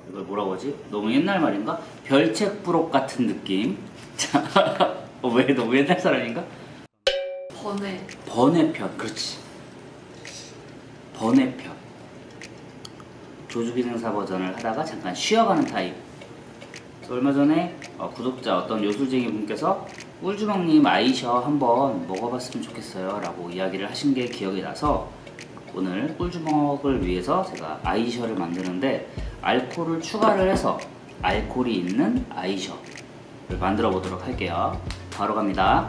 이걸 뭐라고 하지? 너무 옛날 말인가? 별책 부록 같은 느낌. 자, 왜 너무 옛날 사람인가? 번외편, 그렇지. 번외편. 조주기능사 버전을 하다가 잠깐 쉬어가는 타입. 그래서 얼마 전에 구독자 어떤 요술쟁이 분께서 꿀주먹님 아이셔 한번 먹어봤으면 좋겠어요 라고 이야기를 하신 게 기억이 나서 오늘 꿀주먹을 위해서 제가 아이셔를 만드는데 알코올을 추가를 해서 알코올이 있는 아이셔를 만들어 보도록 할게요. 바로 갑니다.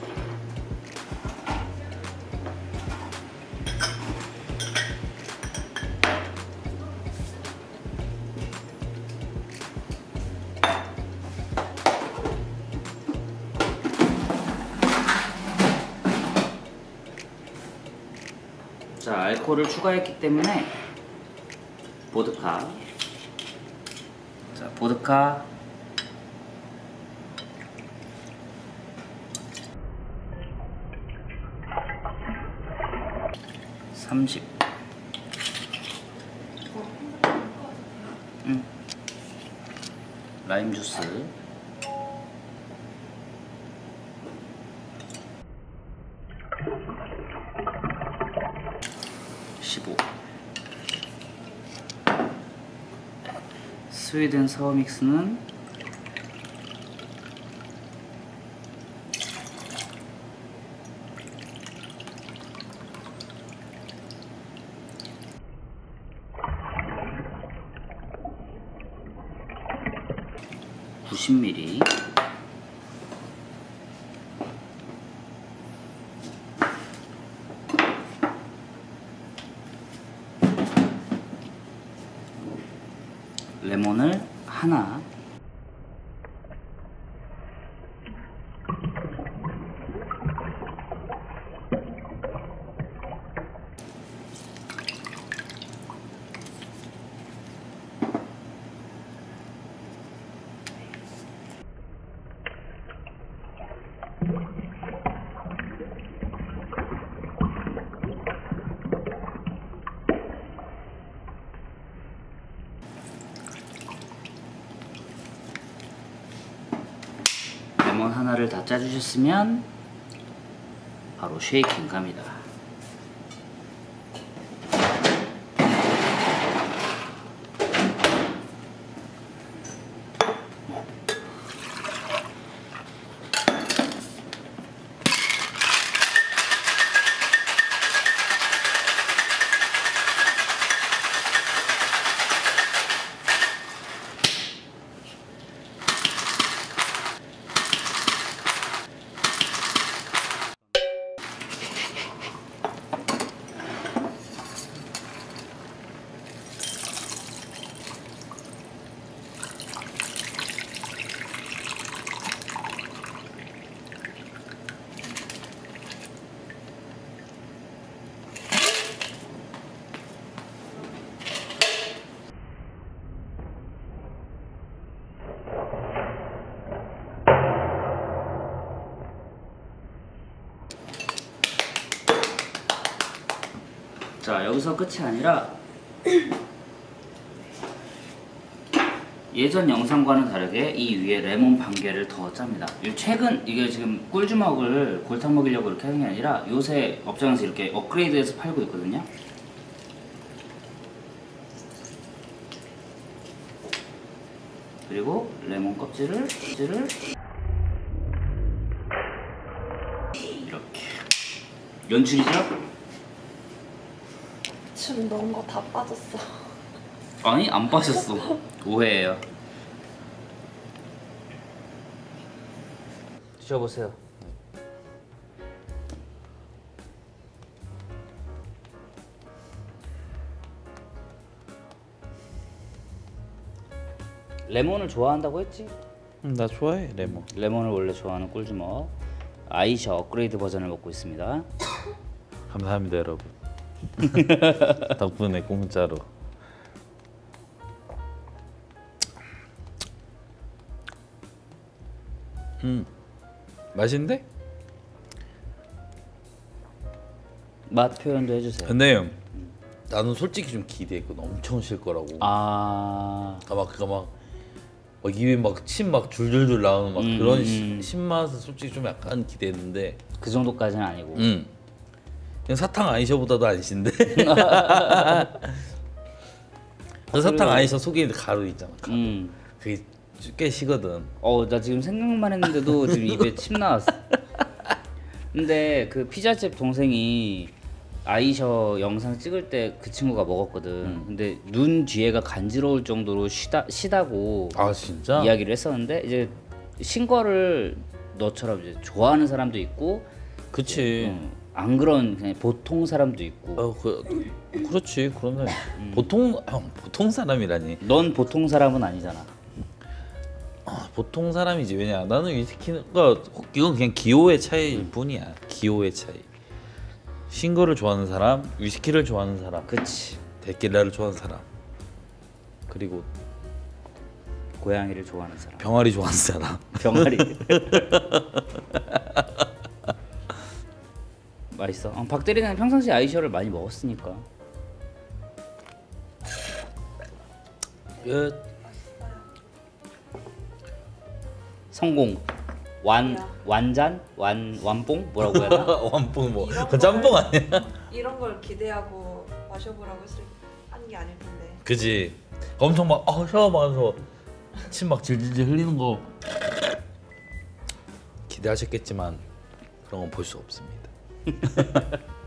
자, 알코올을 추가했기 때문에 보드카. 자, 보드카 30. 라임 주스 15. 스웨덴 사워 믹스는 90ml. 레몬을 하나. 레몬 하나를 다 짜주셨으면 바로 쉐이킹 갑니다. 자, 여기서 끝이 아니라 예전 영상과는 다르게 이 위에 레몬 반 개를 더 짭니다. 최근 이게 지금 꿀주먹을 골탕 먹이려고 이렇게 하는 게 아니라 요새 업장에서 이렇게 업그레이드해서 팔고 있거든요. 그리고 레몬 껍질을 이렇게 연출이죠? 지금 넣은 거 다 빠졌어. 아니, 안 빠졌어. 오해예요. 드셔보세요. 레몬을 좋아한다고 했지? 나 좋아해 레몬. 레몬을 원래 좋아하는 꿀주먹 아이셔 업그레이드 버전을 먹고 있습니다. 감사합니다 여러분. 덕분에 공짜로. 맛있는데? 맛 표현도 해주세요. 근데 나는 솔직히 좀 기대했거든. 엄청 쉴 거라고. 아, 막 입에 막 침 막 줄줄줄 나오는 막 그런 음. 신맛을 솔직히 좀 약간 기대했는데. 그 정도까지는 아니고. 그냥 사탕 아이셔보다도 안 신데. 그 사탕 아이셔 속에 있는 가루 있잖아. 가루. 그게 꽤 시거든. 나 지금 생각만 했는데도 지금 입에 침 나왔어. 근데 그 피자집 동생이 아이셔 영상 찍을 때 그 친구가 먹었거든. 근데 눈 뒤에가 간지러울 정도로 시다고 아 진짜? 이야기를 했었는데 이제 신 거를 너처럼 이제 좋아하는 사람도 있고, 그치. 안 그런 그냥 보통 사람도 있고. 그렇지. 그러면 보통 사람이라니. 넌 보통 사람은 아니잖아. 보통 사람이지. 왜냐? 나는 위스키가 이건 그냥 기호의 차이일 뿐이야. 기호의 차이. 신 거를 좋아하는 사람, 위스키를 좋아하는 사람, 그치. 데킬라를 좋아하는 사람, 그리고 고양이를 좋아하는 사람. 병아리 좋아하는 사람. 병아리. 맛있어. 박대리는 평상시 아이셔를 많이 먹었으니까. 성공. 완잔? 완뽕? 뭐라고 해야 되나? 완뽕 뭐? 이런 그 짬뽕 걸- 아니야? 이런 걸 기대하고 마셔보라고 한 게 아닐 텐데. 그지. 엄청 막 샤워하면서 침 막 질질질 흘리는 거 기대하셨겠지만 그런 건 볼 수 없습니다.